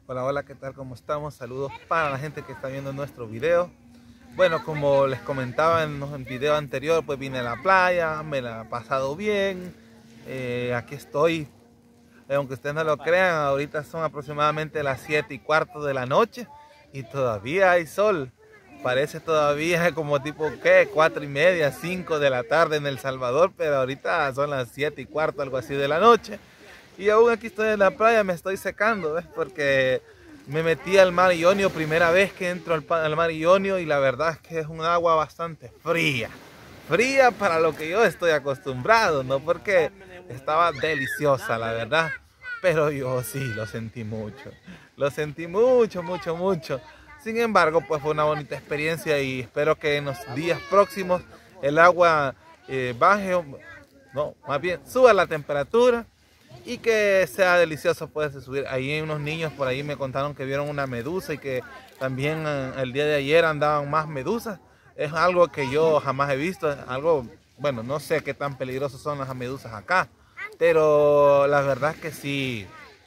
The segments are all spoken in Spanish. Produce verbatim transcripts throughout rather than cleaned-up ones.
Hola, hola, ¿qué tal? ¿Cómo estamos? Saludos para la gente que está viendo nuestro video. Bueno, como les comentaba en el video anterior, pues vine a la playa, me la he pasado bien. Eh, aquí estoy, eh, aunque ustedes no lo crean, ahorita son aproximadamente las siete y cuarto de la noche y todavía hay sol. Parece todavía como tipo, ¿qué? cuatro y media, cinco de la tarde en El Salvador, pero ahorita son las siete y cuarto, algo así de la noche. Y aún aquí estoy en la playa, me estoy secando, ¿ves? Porque me metí al mar Ionio, primera vez que entro al, al mar Ionio, y la verdad es que es un agua bastante fría. Fría para lo que yo estoy acostumbrado, ¿no? Porque estaba deliciosa, la verdad. Pero yo sí, lo sentí mucho. Lo sentí mucho, mucho, mucho. Sin embargo, pues fue una bonita experiencia y espero que en los días próximos el agua eh, baje, no, más bien suba la temperatura y que sea delicioso poderse subir. Ahí hay unos niños por ahí me contaron que vieron una medusa y que también eh, el día de ayer andaban más medusas. Es algo que yo jamás he visto, algo, bueno, no sé qué tan peligrosos son las medusas acá, pero la verdad es que sí,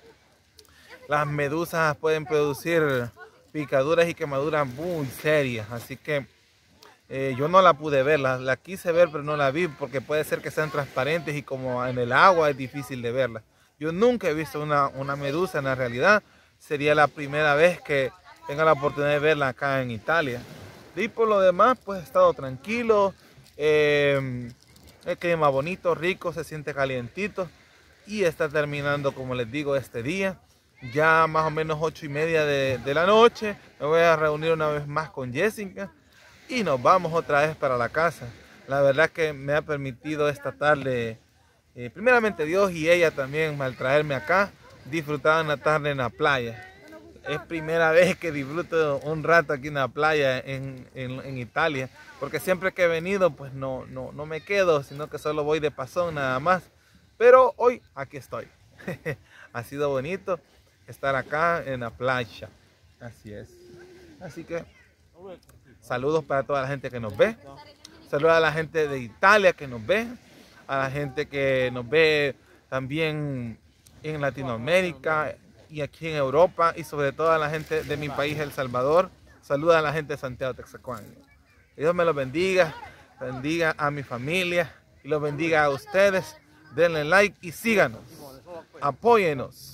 las medusas pueden producir picaduras y quemaduras muy serias, así que eh, yo no la pude ver, la, la quise ver pero no la vi porque puede ser que sean transparentes y como en el agua es difícil de verla. Yo nunca he visto una, una medusa en la realidad, sería la primera vez que tenga la oportunidad de verla acá en Italia. Y por lo demás pues he estado tranquilo, eh, el clima bonito, rico, se siente calientito y está terminando, como les digo, este día. Ya más o menos ocho y media de, de la noche me voy a reunir una vez más con Jessica y nos vamos otra vez para la casa. La verdad que me ha permitido esta tarde, eh, primeramente Dios y ella también, al traerme acá, disfrutar una tarde en la playa. Es primera vez que disfruto un rato aquí en la playa en, en, en Italia, porque siempre que he venido pues no, no, no me quedo, sino que solo voy de pasón nada más. Pero hoy aquí estoy. Ha sido bonito estar acá en la playa. Así es. Así que saludos para toda la gente que nos ve. Saludos a la gente de Italia que nos ve. A la gente que nos ve también en Latinoamérica y aquí en Europa. Y sobre todo a la gente de mi país, El Salvador. Saludos a la gente de Santiago Texacoaño. Que Dios me los bendiga. Bendiga a mi familia. Y los bendiga a ustedes. Denle like y síganos. Apóyenos.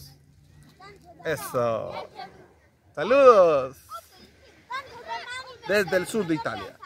Eso. Saludos desde el sur de Italia.